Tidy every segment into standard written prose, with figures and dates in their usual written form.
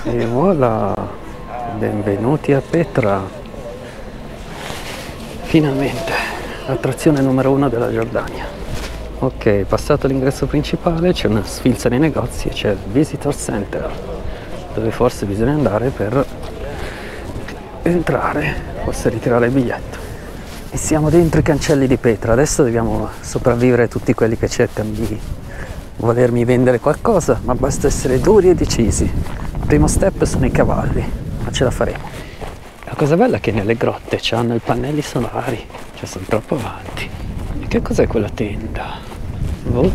E voilà, benvenuti a Petra. Finalmente, l'attrazione numero 1 della Giordania. Ok, passato l'ingresso principale c'è una sfilza di negozi e c'è il Visitor Center, dove forse bisogna andare per entrare, forse ritirare il biglietto. E siamo dentro i cancelli di Petra, adesso dobbiamo sopravvivere tutti quelli che cercano di volermi vendere qualcosa, ma basta essere duri e decisi. Il primo step sono i cavalli, ma ce la faremo. La cosa bella è che nelle grotte c'hanno i pannelli solari, cioè sono troppo avanti. E che cos'è quella tenda? Oh.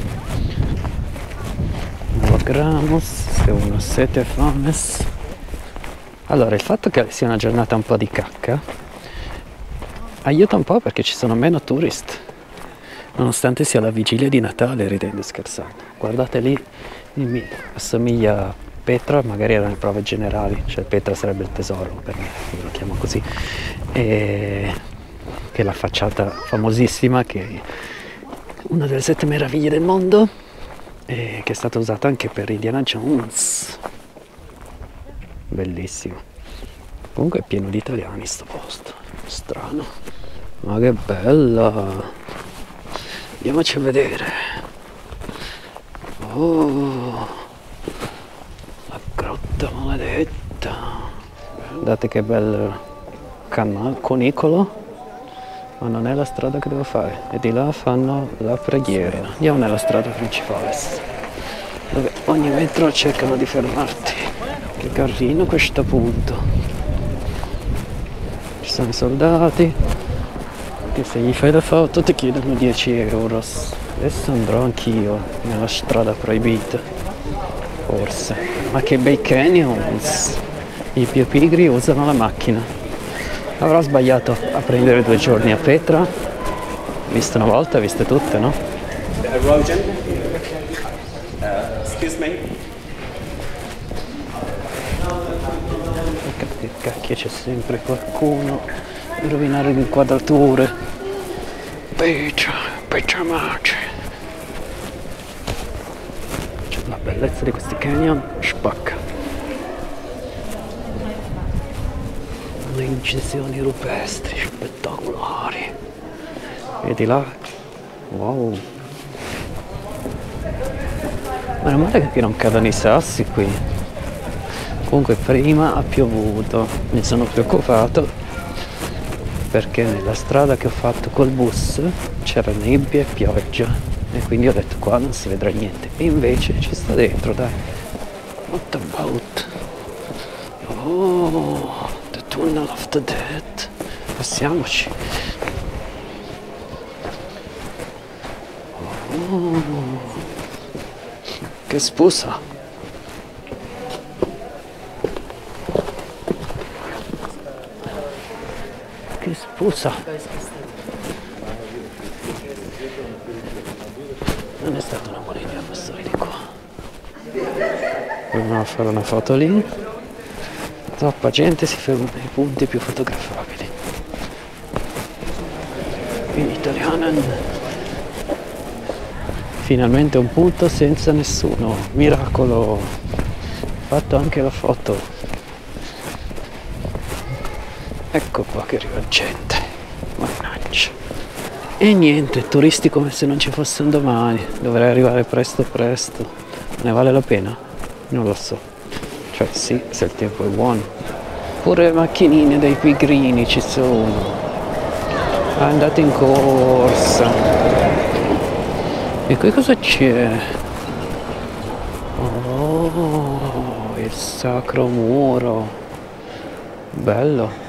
Logramos, se uno sete fames. Allora, il fatto che sia una giornata un po' di cacca aiuta un po' perché ci sono meno tourist, nonostante sia la vigilia di Natale, ridendo e scherzando. Guardate lì, assomiglia a Petra, magari erano le prove generali, cioè Petra sarebbe il tesoro per me, io lo chiamo così, e che è la facciata famosissima, che è una delle 7 meraviglie del mondo, e che è stata usata anche per Indiana Jones. Bellissimo. Comunque è pieno di italiani sto posto, strano, ma che bella. Andiamoci a vedere. Oh, la grotta maledetta. Guardate che bel conicolo, ma non è la strada che devo fare. E di là fanno la preghiera. Andiamo nella strada principale, dove ogni metro cercano di fermarti. Che carino questo punto. Ci sono i soldati che se gli fai la foto ti chiedono 10 euro. Adesso andrò anch'io nella strada proibita, forse. Ma che bei canyons! I più pigri usano la macchina. Avrò sbagliato a prendere 2 giorni a Petra. Viste una volta, viste tutte, no? Excuse me. Che cacchio, c'è sempre qualcuno a rovinare le inquadrature. Petra March. C'è la bellezza di questi canyon, spacca. Le incisioni rupestri spettacolari. E di là, wow. Meno male che non cadono i sassi qui. Comunque prima ha piovuto, mi sono preoccupato perché nella strada che ho fatto col bus c'era nebbia e pioggia e quindi ho detto qua non si vedrà niente, e invece ci sta dentro, dai. What about? Oh, the tunnel of the dead. Passiamoci. Oh, che spusa. Che spusa. Non è stato una buona idea passare di qua. Andiamo a fare una foto lì. Troppa gente si ferma nei punti più fotografabili. In italiano. Finalmente un punto senza nessuno. Miracolo. Ho fatto anche la foto. Ecco qua che arriva gente, mannaggia. E niente, turisti come se non ci fosse un domani. Dovrei arrivare presto. Ne vale la pena? Non lo so. Cioè sì, se il tempo è buono. Pure le macchinine dei pigrini ci sono. Andate in corsa. E qui cosa c'è? Oh, il sacro muro. Bello.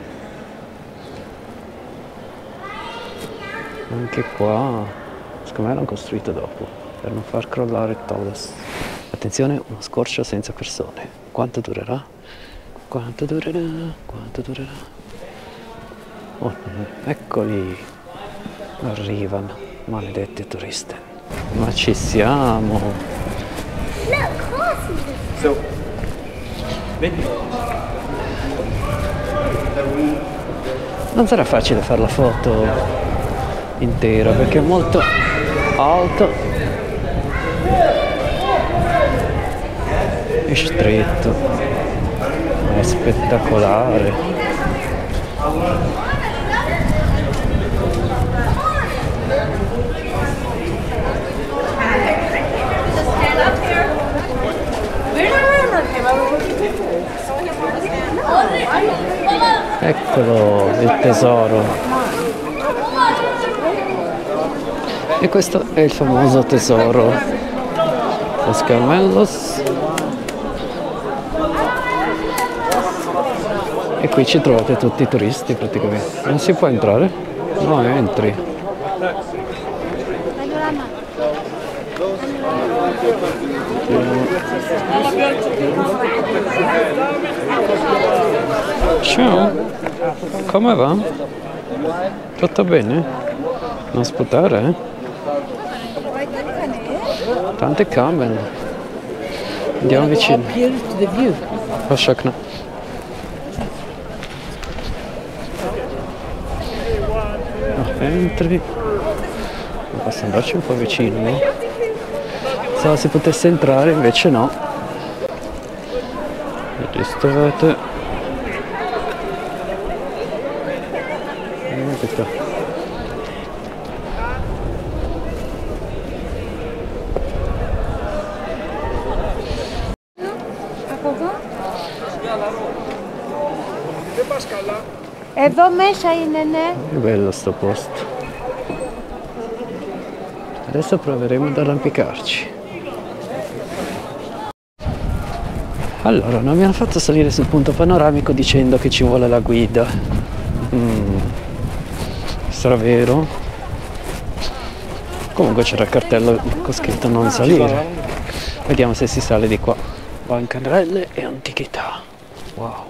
Anche qua, secondo me l'hanno costruito dopo, per non far crollare Tolos. Attenzione, uno scorcio senza persone. Quanto durerà? Quanto durerà? Quanto durerà? Oh, eccoli, arrivano, maledetti turisti. Ma ci siamo! So, vedi? Non sarà facile fare la foto intera perché è molto alto. È stretto, è spettacolare. Eccolo, il tesoro. E questo è il famoso tesoro. Los Camellos. E qui ci trovate tutti i turisti praticamente. Non si può entrare? No, entri. Ciao, come va? Tutto bene? Non sputare, eh? Tante camere. Andiamo vicino. Lasciacna. Entri. Posso andarci un po' vicino, no? Pensavo si potesse entrare, invece no. Registrate. Εδώ μέσα είναι, ναι. È bello sto posto. Adesso proveremo ad arrampicarci. Allora, non mi hanno fatto salire sul punto panoramico dicendo che ci vuole la guida. Sarà vero? Comunque c'era il cartello con scritto non salire. Vediamo se si sale di qua. Bancarelle e antichità. Wow.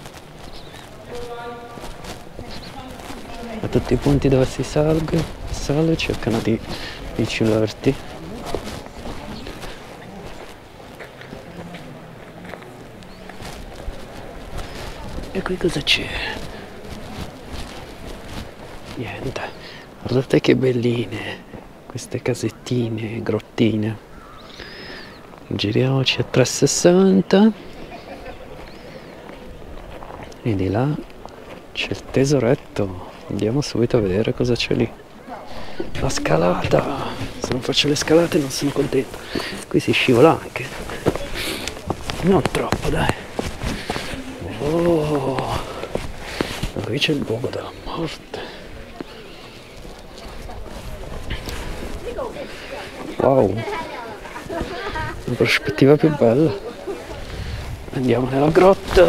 A tutti i punti dove si sale cercano di infilarti. E qui cosa c'è? Niente. Guardate che belline queste casettine, grottine. Giriamoci a 360 e di là c'è il tesoretto. Andiamo subito a vedere cosa c'è lì. La scalata. Se non faccio le scalate non sono contento. Qui si scivola anche. Non troppo, dai. Oh, qui c'è il luogo della morte. Wow, una prospettiva più bella. Andiamo nella grotta.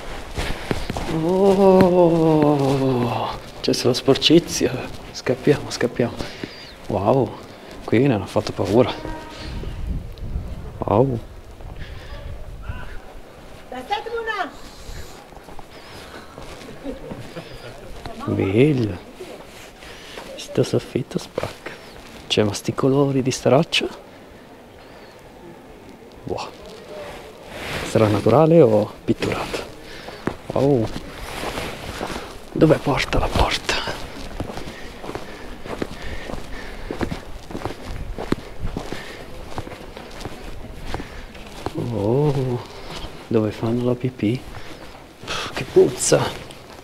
Oh, c'è solo sporcizia. Scappiamo, scappiamo. Wow, qui ne hanno fatto paura. Wow. Bello. Sto soffitto spacca. C'è ma sti colori di sta roccia. Wow. Sarà naturale o pitturato? Wow. Dove porta la porta? Oh, dove fanno la pipì? Che puzza!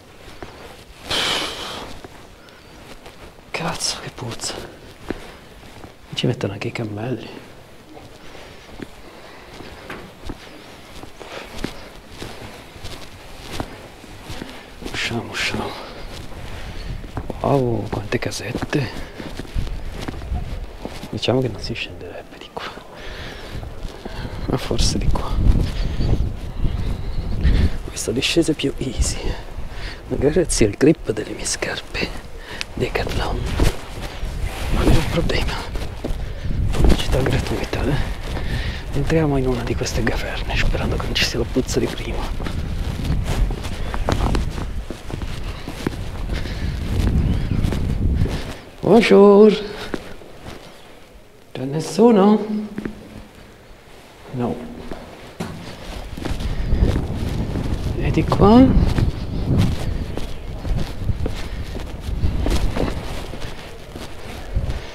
Cazzo che puzza! Ci mettono anche i cammelli. Usciamo, usciamo. Wow, quante casette. Diciamo che non si scenderebbe di qua. Ma forse di qua. Questa discesa è più easy. Grazie al grip delle mie scarpe Decathlon. Ma non è un problema. Pubblicità gratuita, eh? Entriamo in una di queste caverne sperando che non ci sia la puzza di prima. Bonjour. C'è nessuno? No. E di qua?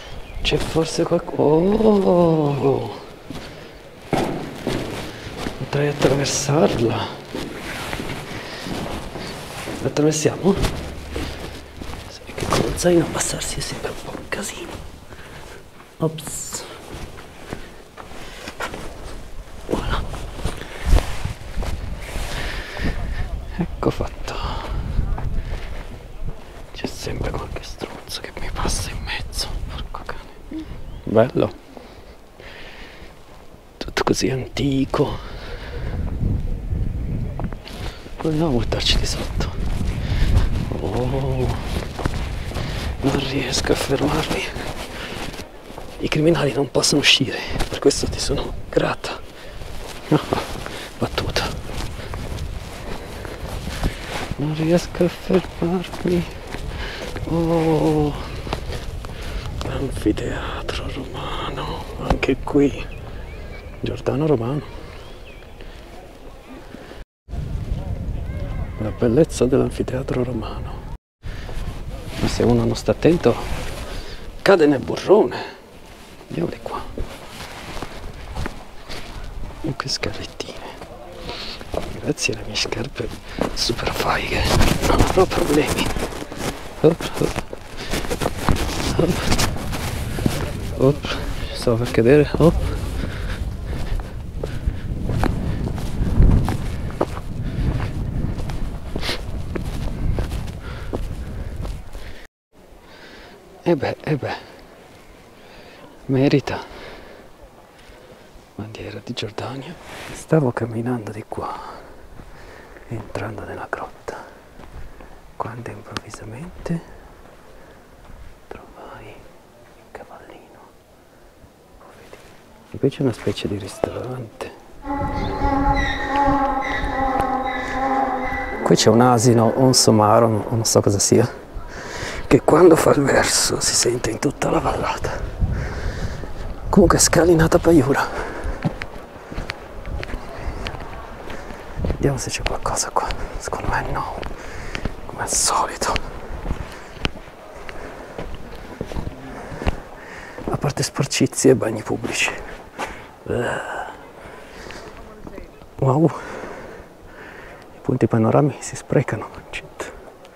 C'è forse qualcosa. Oh. potrei attraversarla. La attraversiamo? Sai che con lo zaino abbassarsi è sempre un po' un casino. Ops. Voilà. Ecco fatto. C'è sempre qualche stronzo che mi passa in mezzo. Porco cane. Bello. Tutto così antico. Proviamo a buttarci di sotto. Oh, non riesco a fermarmi. I criminali non possono uscire, per questo ti sono grata. Battuta. Non riesco a fermarmi. Oh, anfiteatro romano, anche qui. Giordano Romano. La bellezza dell'anfiteatro romano. Ma se uno non sta attento, cade nel burrone. Andiamo di qua. Che scalettine. Grazie alle mie scarpe super faighe. Non avrò problemi. Stavo per cadere. E beh, merita. Bandiera di Giordania. Stavo camminando di qua, entrando nella grotta, quando improvvisamente trovai il cavallino. E qui c'è una specie di ristorante. Qui c'è un asino o un somaro, non so cosa sia, che quando fa il verso si sente in tutta la vallata. Comunque scalinata paiura. Vediamo se c'è qualcosa qua. Secondo me no, come al solito. A parte sporcizie e bagni pubblici. Wow, i punti panoramici si sprecano. Shit.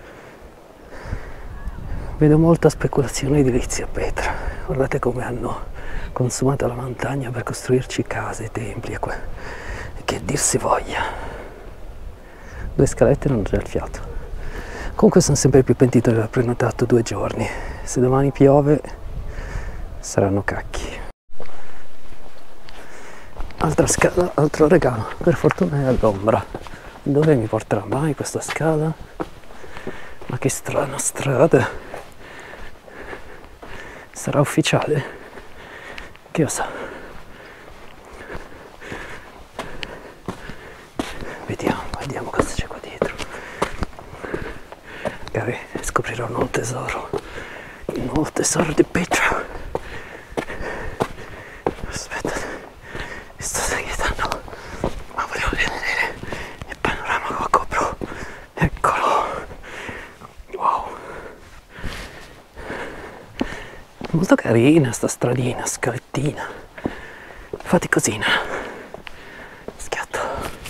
Vedo molta speculazione edilizia a Petra. Guardate come hanno consumato la montagna per costruirci case, templi e che dir si voglia. 2 scalette non c'è il fiato. Comunque sono sempre più pentito di aver prenotato 2 giorni. Se domani piove saranno cacchi. Altra scala, altro regalo. Per fortuna è all'ombra. Dove mi porterà mai questa scala? Ma che strana strada. Sarà ufficiale? Che lo sa. Vediamo cosa c'è qua dietro. Magari scoprirò un nuovo tesoro di Petra. Aspetta, mi sto seghetando, ma volevo vedere il panorama con la GoPro. Eccolo. Wow, molto carina sta stradina, scalettina, faticosina. Schiatto.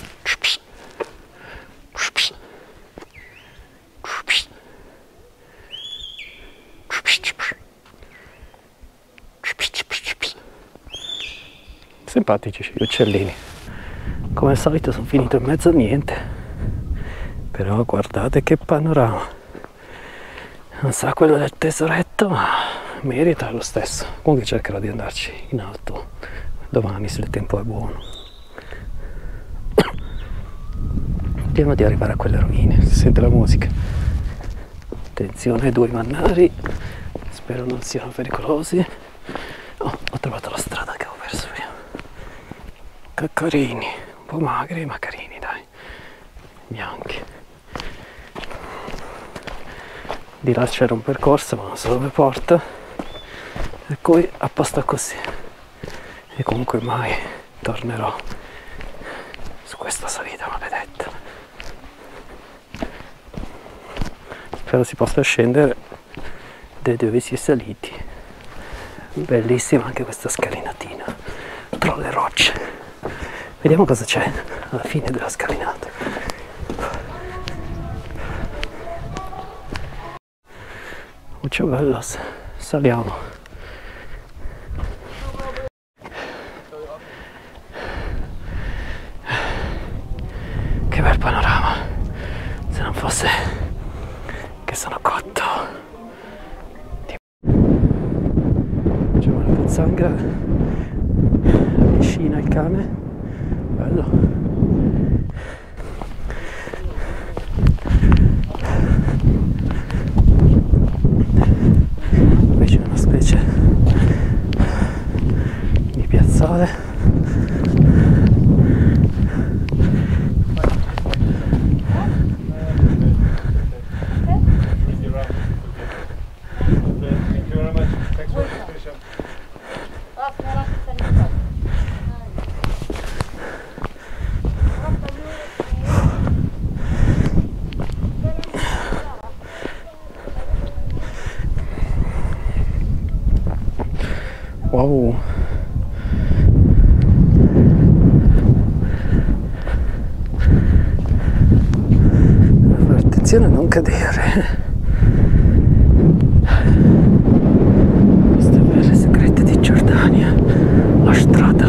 Simpatici gli uccellini. Come al solito sono finito in mezzo a niente. Però guardate che panorama. Non sarà quello del tesoretto, ma merita lo stesso. Comunque cercherò di andarci in alto domani se il tempo è buono. Vediamo di arrivare a quelle rovine. Si sente la musica. Attenzione ai 2 mannari. Spero non siano pericolosi. Oh, ho trovato la strada che ho perso prima. Che carini, un po' magri ma carini, dai, bianchi. Di là c'era un percorso ma non so dove porta, e poi apposta così. E comunque mai tornerò su questa salita maledetta. Spero si possa scendere da dove si è saliti. Bellissima anche questa scalinatina tra le rocce. Vediamo cosa c'è alla fine della scalinata. Mucho bellos, saliamo. Che bel panorama, se non fosse che sono cotto. Facciamo la pozzanghera vicina al cane, bello. Invece è una specie di piazzale. Wow. Attenzione a non cadere. Queste belle segrete di Giordania, la strada.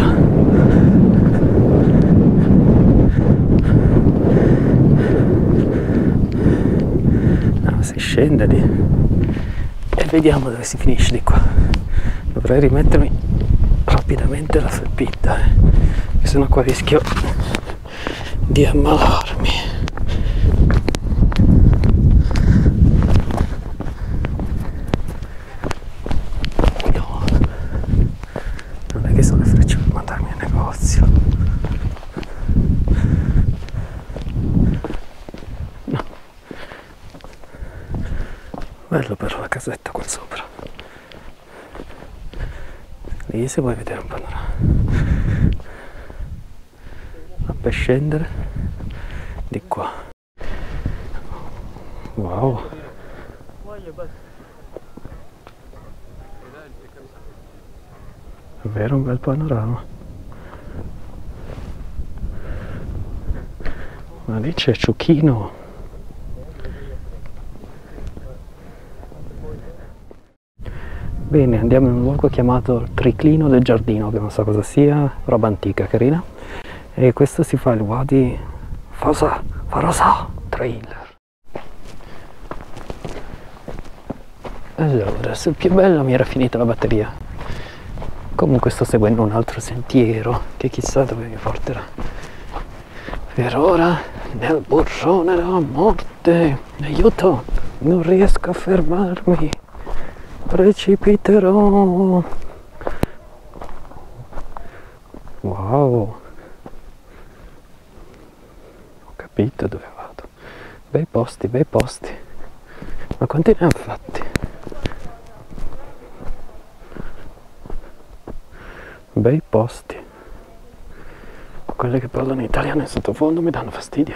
No, si scende lì e vediamo dove si finisce di qua. Dovrei rimettermi rapidamente la felpetta, che sennò qua rischio di ammalarmi. No, non è che sono le frecce per mandarmi al negozio. No. Bello però la casetta qua sopra. Lì se vuoi vedere un panorama. Per scendere di qua. Wow. Davvero un bel panorama. Ma lì c'è Ciuchino. Bene, andiamo in un luogo chiamato il Triclino del Giardino, che non so cosa sia, roba antica, carina. E questo si fa il Wadi Farasa Trailer. Allora, sul più bello mi era finita la batteria. Comunque sto seguendo un altro sentiero che chissà dove mi porterà. Per ora nel burrone della morte. Aiuto, non riesco a fermarmi. Precipiterò. Wow. Ho capito dove vado. Bei posti, bei posti. Ma quanti ne hanno fatti? Bei posti. Quelle che parlano italiano in sottofondo mi danno fastidio.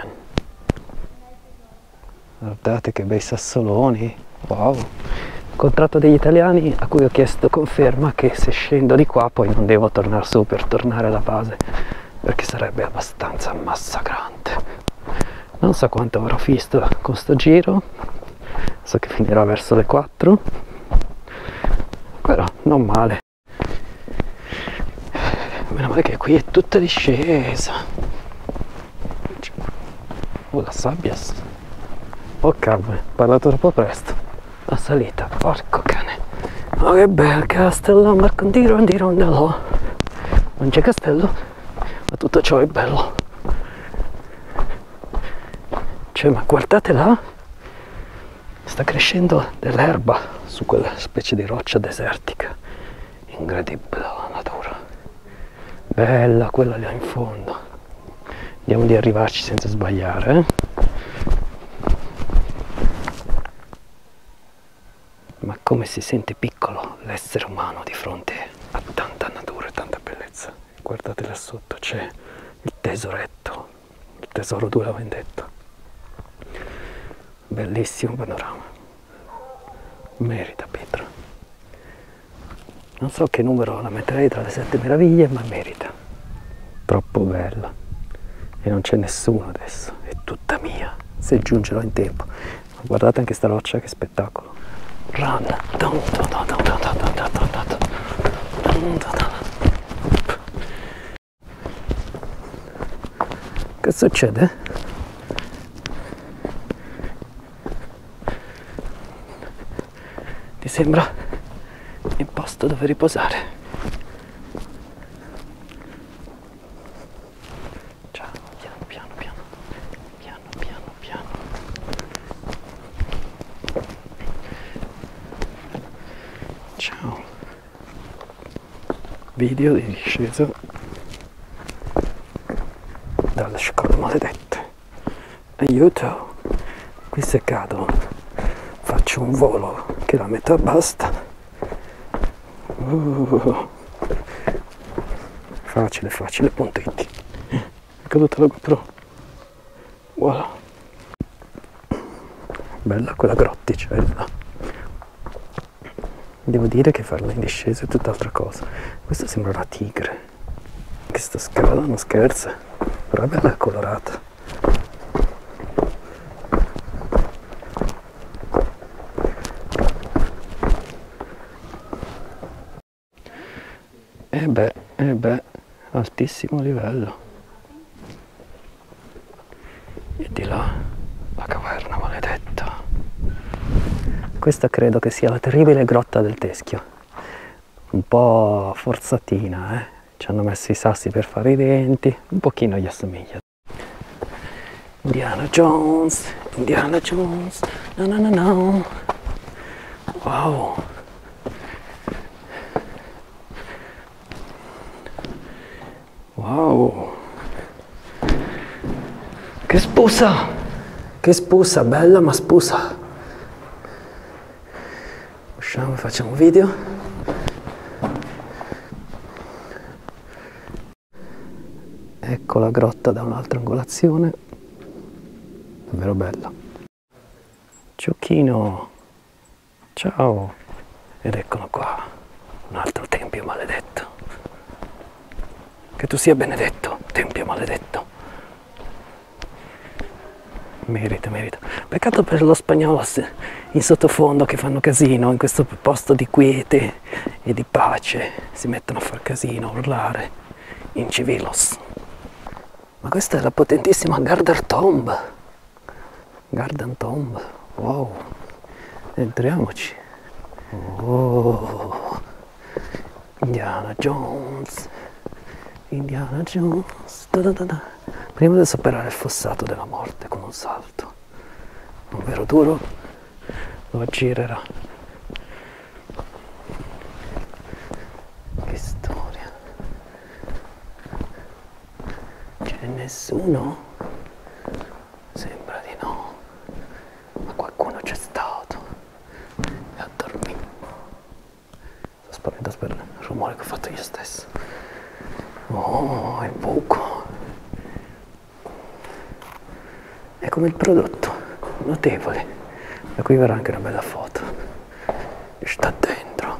Guardate che bei sassoloni. Wow. Ho incontrato degli italiani a cui ho chiesto conferma che se scendo di qua poi non devo tornare su per tornare alla base, perché sarebbe abbastanza massacrante. Non so quanto avrò visto con sto giro, so che finirà verso le 4, però non male. Meno male che qui è tutta discesa. Oh, la sabbia. Oh cavolo, ho parlato troppo presto. La salita, porco cane. Oh che bel castello mercantile di Rondello. Non c'è castello, ma tutto ciò è bello. Cioè, ma guardate là, sta crescendo dell'erba su quella specie di roccia desertica. Incredibile la natura. Bella quella là in fondo. Vediamo di arrivarci senza sbagliare, eh? Ma come si sente piccolo l'essere umano di fronte a tanta natura e tanta bellezza. Guardate là sotto, c'è il tesoretto, il tesoro della vendetta. Bellissimo panorama. Merita Pietro. Non so che numero la metterei tra le 7 meraviglie, ma merita. troppo bella. E non c'è nessuno adesso, è tutta mia, se giungerò in tempo. Ma guardate anche sta roccia, che spettacolo. Run. Che succede? Ti sembra il posto dove riposare? Ciao, piano. Ciao. Video di discesa dalle scale maledette. Aiuto, qui se cado faccio un volo che la metà basta. Facile, puntetti. È caduta la GoPro. Voilà. Bella quella grotticella. Devo dire che farla in discesa è tutt'altra cosa. Questa sembra una tigre. Questa scala non scherza, però è bella colorata. E beh, altissimo livello. E di là, la caverna maledetta. Questa credo che sia la terribile grotta del Teschio. Un po' forzatina, eh? Ci hanno messo i sassi per fare i denti, un pochino gli assomiglia. Indiana Jones, no. Wow. Wow. Che spusa, bella ma spusa. Usciamo e facciamo un video. Ecco la grotta da un'altra angolazione, davvero bella. Giochino, ciao. Ed eccolo qua, un altro tempio maledetto. Che tu sia benedetto, tempio maledetto. Merita. Peccato per lo spagnolo in sottofondo che fanno casino in questo posto di quiete e di pace. Si mettono a far casino, a urlare, in civilos. Ma questa è la potentissima Garden Tomb. Wow. Entriamoci. Oh. Indiana Jones. Prima di superare il fossato della morte con un salto. Un vero duro lo aggirerà. Che storia. C'è nessuno? Sembra di no. Ma qualcuno c'è stato. E ha dormito. Sto spaventato per il rumore che ho fatto io stesso. Oh, il buco. È come il prodotto, notevole. Da qui verrà anche una bella foto. Sta dentro.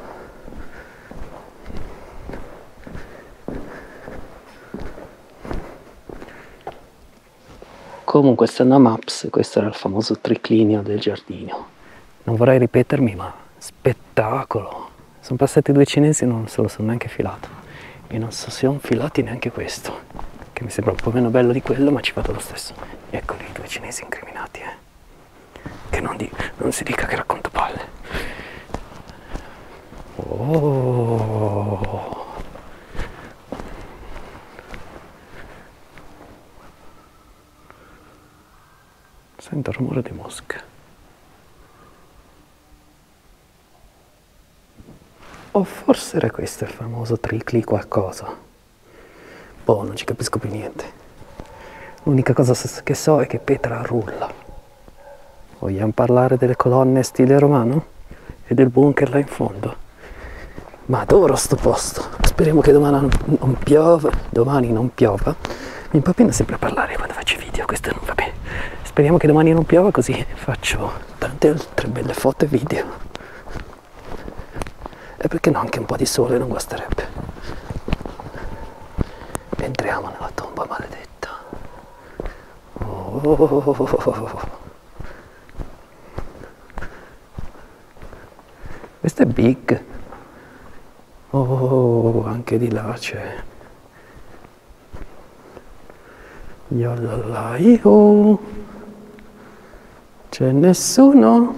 Comunque, stando a Maps, questo era il famoso triclinio del giardino. Non vorrei ripetermi, ma spettacolo. Sono passati 2 cinesi e non se lo sono neanche filato. E non so se ho infilati neanche questo, che mi sembra un po' meno bello di quello, ma ci vado lo stesso. Eccoli i 2 cinesi incriminati, che non si dica che racconto palle. Oh. Sento il rumore di mosche. O forse era questo il famoso tricli qualcosa. Boh, non ci capisco più niente. L'unica cosa che so è che Petra rulla. Vogliamo parlare delle colonne stile romano? E del bunker là in fondo? Ma adoro sto posto. Speriamo che domani non piova. Mi impapino sempre a parlare quando faccio video, questo non va bene. Speriamo che domani non piova, così faccio tante altre belle foto e video. E perché no, anche un po' di sole non guasterebbe. entriamo nella tomba maledetta. Oh. Questo è big. Oh, anche di là c'è. Yolalaiho. C'è nessuno?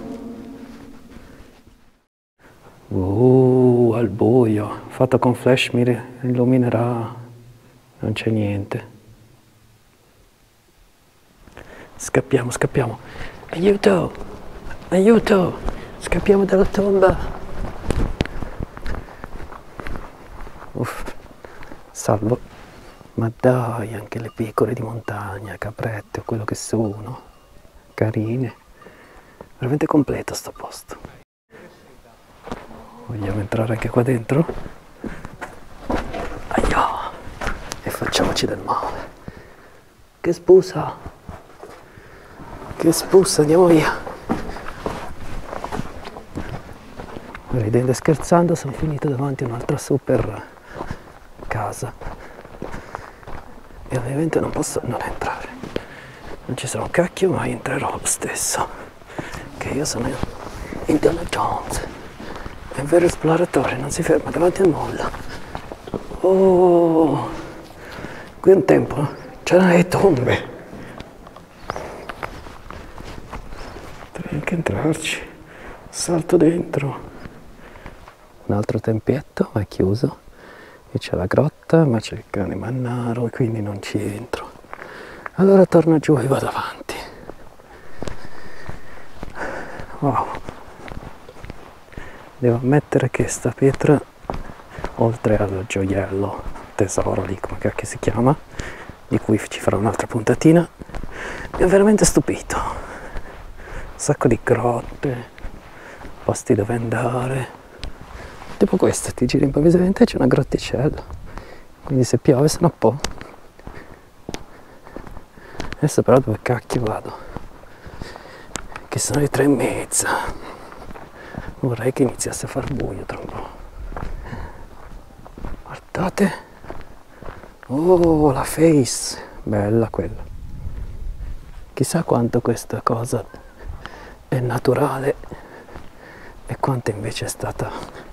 Al buio. Fatto con flash mi illuminerà. Non c'è niente. Scappiamo, scappiamo. Aiuto! Aiuto! Scappiamo dalla tomba. Uff, salvo. Ma dai, anche le pecore di montagna, caprette o quello che sono. Carine. Veramente completo sto posto. Vogliamo entrare anche qua dentro? Aia! E facciamoci del male. Che spusa! Che spuzza, andiamo via. Ridendo e scherzando sono finito davanti a un'altra super casa e ovviamente non posso non entrare. Non ci sarà un cacchio, ma entrerò lo stesso, che io sono Indiana Jones, è un vero esploratore, non si ferma davanti a nulla. Oh, qui un tempo c'erano le tombe. Devi anche entrarci. Salto dentro. Un altro tempietto, ma è chiuso. E c'è la grotta, ma c'è il cane mannaro e quindi non ci entro. Allora torno giù e vado avanti. Wow. Devo ammettere che sta pietra, oltre al gioiello, tesoro lì, come cacchio si chiama, di cui ci farò un'altra puntatina, mi ha veramente stupito. Un sacco di grotte, posti dove andare. Tipo questo, ti giri improvvisamente e c'è una grotticella, quindi se piove se no può. Adesso però dove cacchio vado? Che sono le 3:30. Vorrei che iniziasse a far buio tra un po'. Guardate. Oh, la face, bella quella. Chissà quanto questa cosa è naturale e quanto invece è stata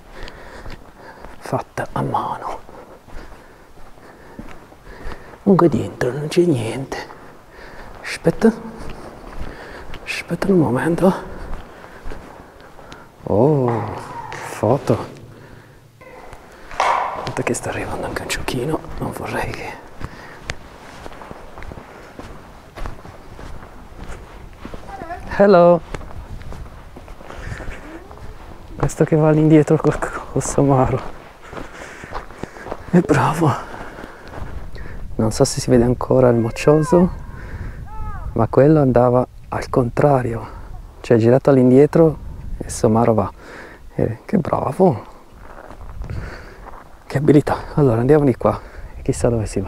fatta a mano. Comunque dentro non c'è niente. Aspetta un momento. Oh, foto. Guarda che sta arrivando anche un giochino, non vorrei che... Hello! Questo che va all'indietro col somaro. È bravo. Non so se si vede ancora il moccioso, ma quello andava al contrario, cioè girato all'indietro e il somaro va. Che bravo, che abilità. Allora andiamo di qua e chissà dove si va.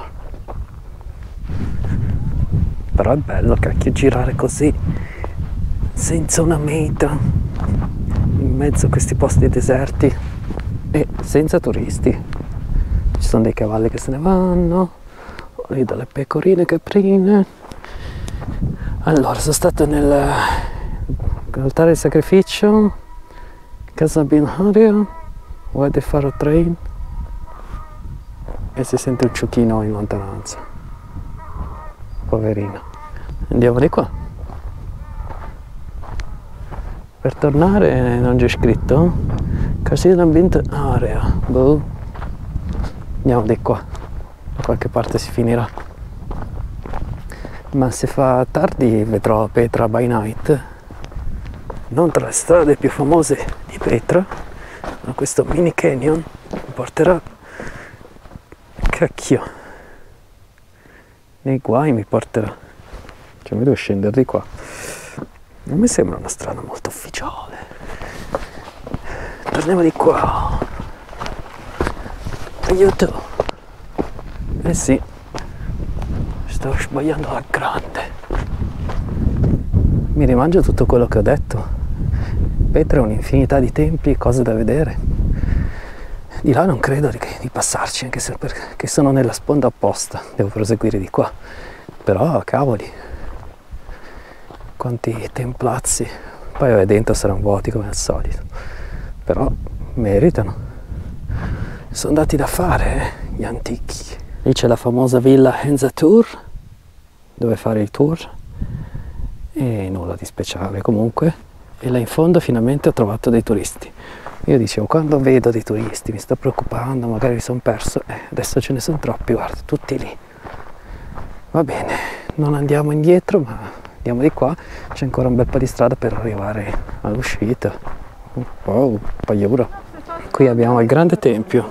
Però è bello cacchio girare così senza una meta in mezzo a questi posti deserti e senza turisti. Ci sono dei cavalli che se ne vanno, lì dalle pecorine caprine. Allora, sono stato nell'altare di sacrificio, casa Bin Haria, Wadi Faro Train, e si sente un ciuchino in lontananza. Poverino. Andiamo di qua. Per tornare non c'è scritto Casino Bin Haria. Boh. Andiamo di qua, da qualche parte si finirà. Ma se fa tardi vedrò Petra by Night, non tra le strade più famose di Petra, ma questo mini canyon mi porterà, cacchio, nei guai mi porterà. Cioè mi devo scendere di qua. Non mi sembra una strada molto ufficiale. Torniamo di qua. Aiuto! Eh sì, sto sbagliando alla grande. Mi rimangio tutto quello che ho detto. Petra è un'infinità di templi e cose da vedere. Di là non credo di passarci, anche se perché sono nella sponda opposta, devo proseguire di qua. Però cavoli, quanti templazzi. Poi vabbè, dentro saranno vuoti come al solito, però meritano. Sono dati da fare, gli antichi. Lì c'è la famosa villa Enzatur, dove fare il tour, e nulla di speciale comunque. E là in fondo finalmente ho trovato dei turisti. Io dicevo, quando vedo dei turisti mi sto preoccupando, magari mi sono perso, adesso ce ne sono troppi, guarda, tutti lì. Va bene, non andiamo indietro, ma andiamo di qua, c'è ancora un bel po' di strada per arrivare all'uscita. Wow, paura. Qui abbiamo il grande tempio.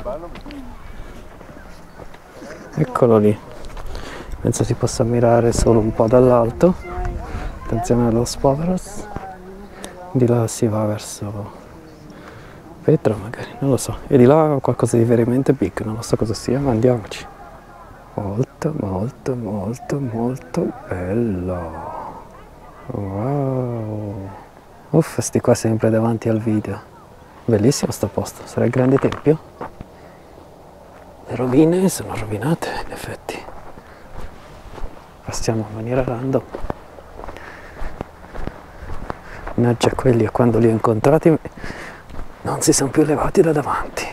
Eccolo lì. Penso si possa ammirare solo un po' dall'alto. Attenzione allo Spoveros. Di là si va verso Petra magari, non lo so. E di là qualcosa di veramente big, non lo so cosa sia, ma andiamoci. Molto, molto, molto, molto bello. Wow. Uff, sti qua sempre davanti al video. Bellissimo sto posto, sarà il grande tempio? Le rovine sono rovinate, in effetti. Passiamo in maniera random. Mannaggia quelli, e quando li ho incontrati non si sono più levati da davanti.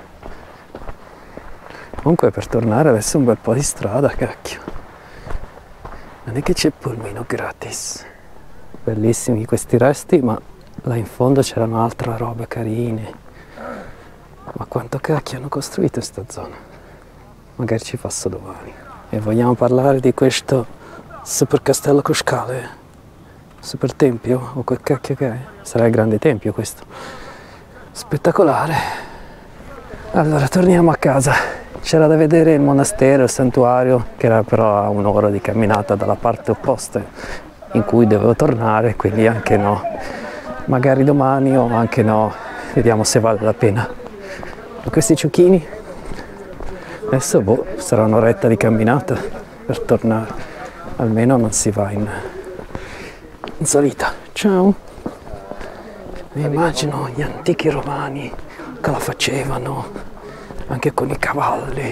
Comunque per tornare adesso un bel po' di strada, cacchio. Non è che c'è pulmino gratis. Bellissimi questi resti, ma là in fondo c'erano altre robe carine. Ma quanto cacchio hanno costruito questa zona? Magari ci passo domani. E vogliamo parlare di questo super castello con scale? Super tempio? O quel cacchio che è? Sarà il grande tempio questo. Spettacolare. Allora torniamo a casa. C'era da vedere il monastero, il santuario, che era però a un'ora di camminata dalla parte opposta in cui dovevo tornare, quindi anche no. Magari domani o anche no, vediamo se vale la pena. E questi ciuchini? Adesso sarà un'oretta di camminata per tornare. Almeno non si va in salita. Ciao! Mi immagino gli antichi romani che la facevano anche con i cavalli,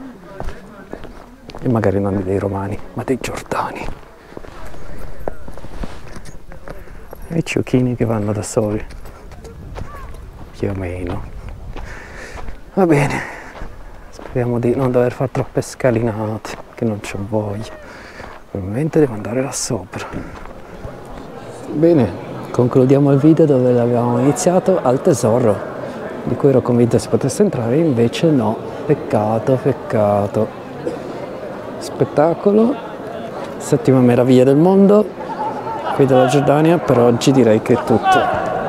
e magari non dei romani ma dei giordani, e i ciuchini che vanno da soli più o meno. Va bene, speriamo di non dover fare troppe scalinate, che non c'ho voglia, probabilmente devo andare là sopra. Bene, concludiamo il video dove l'abbiamo iniziato, al tesoro, di cui ero convinto si potesse entrare, invece no, peccato, peccato. Spettacolo, settima meraviglia del mondo qui della Giordania. Per oggi direi che è tutto.